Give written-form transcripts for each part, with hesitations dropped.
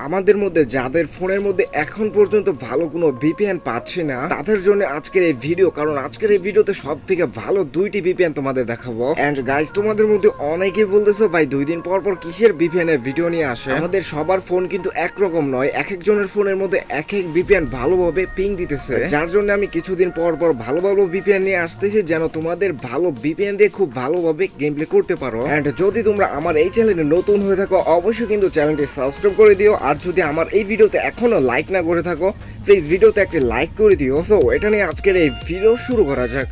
আমাদের মধ্যে যাদের ফোনের মধ্যে এখন পর্যন্ত ভালো কোনো ভিপিএন পাচ্ছে না তাদের জন্য আজকের এই ভিডিও, কারণ আজকের এই ভিডিওতে সব থেকে ভালো দুইটি ভিপিএন তোমাদের দেখাবো। এন্ড গাইস, তোমাদের মধ্যে অনেকেই বলতেছো ভাই 2 দিন পর পর কিসের ভিপিএন এর ভিডিও নিয়ে আসে। আমাদের সবার ফোন কিন্তু একরকম নয়, এক একজনের ফোনের মধ্যে এক এক ভিপিএন ভালোভাবে পিং দিতেছে, যার জন্য আমি কিছুদিন পর পর ভালো ভালো ভিপিএন নিয়ে আসতেছি যেন তোমাদের ভালো ভিপিএন দিয়ে খুব ভালোভাবে গেম প্লে করতে পারো। এন্ড যদি তোমরা আমার এই চ্যানেলে নতুন হয়ে থাকো অবশ্যই কিন্তু চ্যানেলটি সাবস্ক্রাইব করে দিও, আর যদি আমার এই ভিডিওতে এখনো লাইক না করে থাকো প্লিজ ভিডিওতে একটা লাইক করে দিও। সো এটা নিয়ে আজকের এই ভিডিও শুরু করা যাক।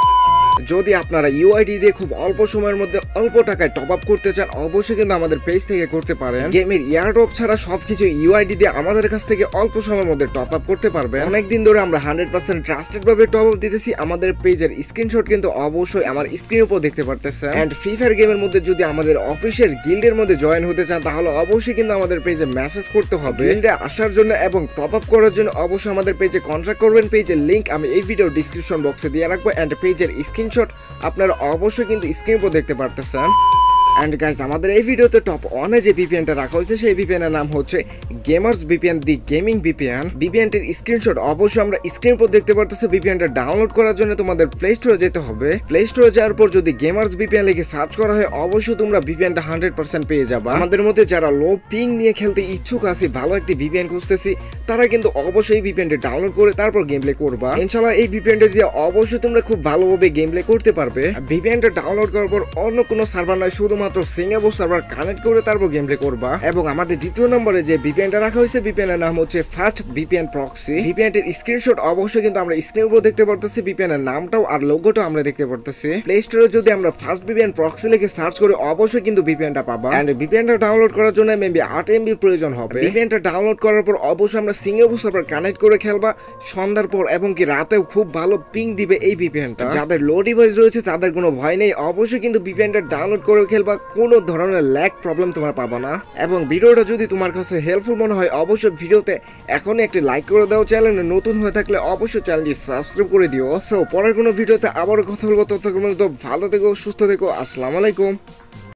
যদি আপনারা ইউআইডি দিয়ে খুব অল্প সময়ের মধ্যে অল্প টাকায় টপ আপ করতে চান অবশ্যই কিন্তু আমাদের পেজ থেকে করতে পারেন। গেমের ইয়ারড্রপ ছাড়া সবকিছু ইউআইডি দিয়ে আমাদের কাছ থেকে অল্প সময়ের মধ্যে টপ আপ করতে পারবেন। অনেকদিন ধরে আমরা 100% ট্রাস্টেড ভাবে টপ আপ দিতেছি। আমাদের পেজের স্ক্রিনশট কিন্তু অবশ্যই আমার স্ক্রিনের উপর দেখতে পারতেছেন। এন্ড ফ্রি ফায়ার গেমের মধ্যে যদি আমাদের অফিসিয়াল গিল্ডের মধ্যে জয়েন হতে চান তাহলে অবশ্যই কিন্তু আমাদের পেজে মেসেজ করতে হবে। গিল্ডে আসার জন্য এবং টপ আপ করার জন্য অবশ্যই আমাদের পেজে কন্ট্যাক্ট করবেন। পেজের লিংক আমি এই ভিডিও ডেসক্রিপশন বক্সে দিয়ে রাখবো। এন্ড পেজের স্ক্রিনশট আপনারা অবশ্যই কিন্তু স্ক্রিন উপর দেখতে পারতেছেন। এন্ড গাইস, আমাদের এই ভিডিওতে টপ 1 এ যে ভিপিএনটা রাখা হয়েছে সেই ভিপিএন এর নাম হচ্ছে gamers VPN, the gaming VPN. ভিপিএনটির স্ক্রিনশট অবশ্যই আমরা স্ক্রিন উপর দেখতে পারতেছি। ভিপিএনটা ডাউনলোড করার জন্য তোমাদের প্লে স্টোরে যেতে হবে। প্লে স্টোরে যাওয়ার পর যদি গেমার্স ভিপিএন লিখে সার্চ করা হয় অবশ্যই তোমরা ভিপিএনটা 100% পেয়ে যাবে। আমাদের মধ্যে যারা লো পিং নিয়ে খেলতে ইচ্ছুক আছি, ভালো একটি ভিপিএন খুঁজতেছি, তারা কিন্তু অবশ্যই ভিপিএনটা ডাউনলোড করে তারপর গেম প্লে করবা। ইনশাআল্লাহ এই ভিপিএনটা দিয়ে অবশ্যই তোমরা খুব ভালোভাবে গেম প্লে করতে পারবে। ভিপিএনটা ডাউনলোড করার পর অন্য কোনো সার্ভার নয়, শুধুমাত্র সিঙ্গাপুর সার্ভার কানেক্ট করে তারপর গেম প্লে করবা। এবং আমাদের দ্বিতীয় নম্বরে যে ভিপিএনটা রাখা হয়েছে ভিপিএন এর নাম হচ্ছে ফার্স্ট ভিপিএন প্রক্সি। ভিপিএনটির স্ক্রিনশট অবশ্যই কিন্তু আমরা স্ক্রিনের উপর দেখতে পারতেছি। ভিপিএন এর নামটাও আর লোগোটাও আমরা দেখতে পারতেছি। প্লে স্টোরে যদি আমরা ফার্স্ট ভিপিএন প্রক্সি লিখে সার্চ করে অবশ্যই কিন্তু ভিপিএনটা পাবা। এন্ড ভিপিএনটা ডাউনলোড করার জন্য মেবি 8 MB প্রয়োজন হবে। ভিপিএনটা ডাউনলোড করার পর অবশ্যই আমরা সিঙ্গাপুর সার্ভার কানেক্ট করে খেলবা সন্ধ্যার পর, এবং কি রাতেও খুব ভালো পিং দিবে এই ভিপিএনটা। যাদের লো ডিভাইস রয়েছে তাদের কোনো ভয় নেই, অবশ্যই কিন্তু ভিপিএনটা ডাউনলোড করে খেলবা, কোনো ধরনের ল্যাগ প্রবলেম তোমার পাবা না। এবং ভিডিওটা যদি তোমার কাছে হেল্পফুল মনে হয় অবশ্যই ভিডিওতে এখনই একটি লাইক করে দাও। চ্যানেলে নতুন হয়ে থাকলে অবশ্যই চ্যানেলটি সাবস্ক্রাইব করে দিও। সো পরের কোনো ভিডিওতে আবারও কথা বলবো, ততক্ষণ পর্যন্ত ভালো থেকো, সুস্থ থেকো, আসসালামু আলাইকুম।